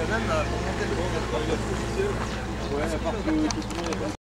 même pour monter le... Ouais, à part que tout le monde